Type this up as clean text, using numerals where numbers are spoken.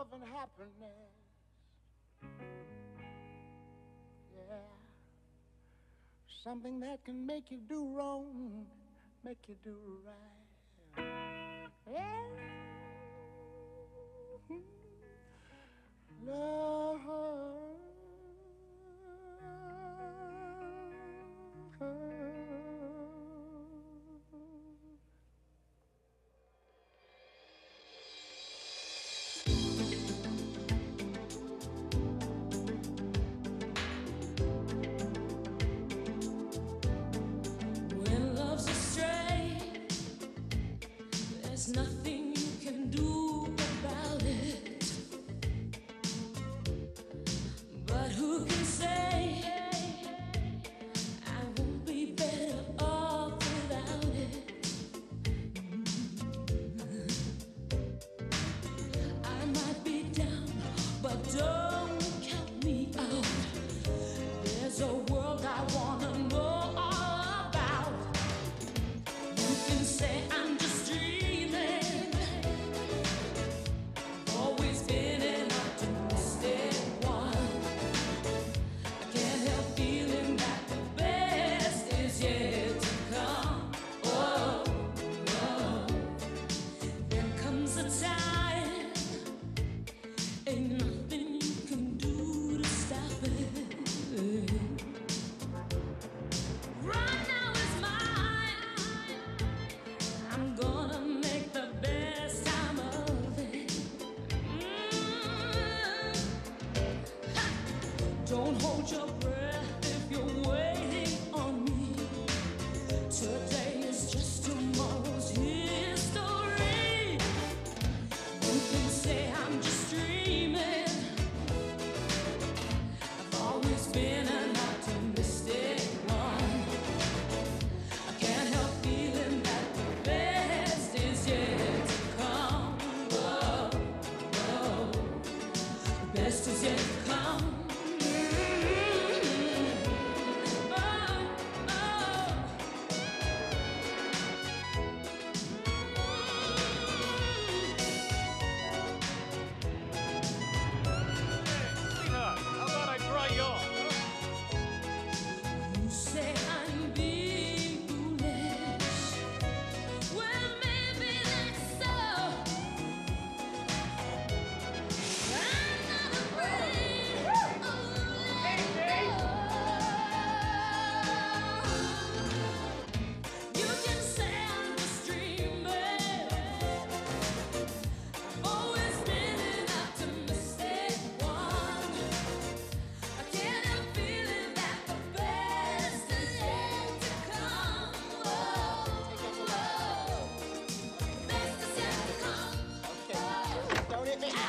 love and happiness. Yeah. Something that can make you do wrong, make you do right. Yeah. Love. When love's astray, there's nothing you can do about it. But who can say I won't be better off without it? I might be down, but don't count me out. There's a world I wanna know all about. You can say I'm just dreaming. Always been an optimistic one. I can't help feeling that the best is yet to come. Oh, oh. There comes a time, ain't nothing you can do to stop it. Right now is mine. I'm gonna make the best time of it. Ha! Don't hold your breath if you're waiting on me. Today is just tomorrow's history. You can say I'm just dreaming. I've always been an optimistic one. I can't help feeling that the best is yet to come. Whoa, whoa. The best is yet to come. Oh, oh. Sweetheart, how about I dry yours? You say I'm being foolish. Well, maybe that's so. I'm not afraid of letting go. You can say I'm just dreaming. I've always been an optimistic one. I can't help feeling that the best is yet to come. Whoa, whoa. Best is yet to come. Don't hit me.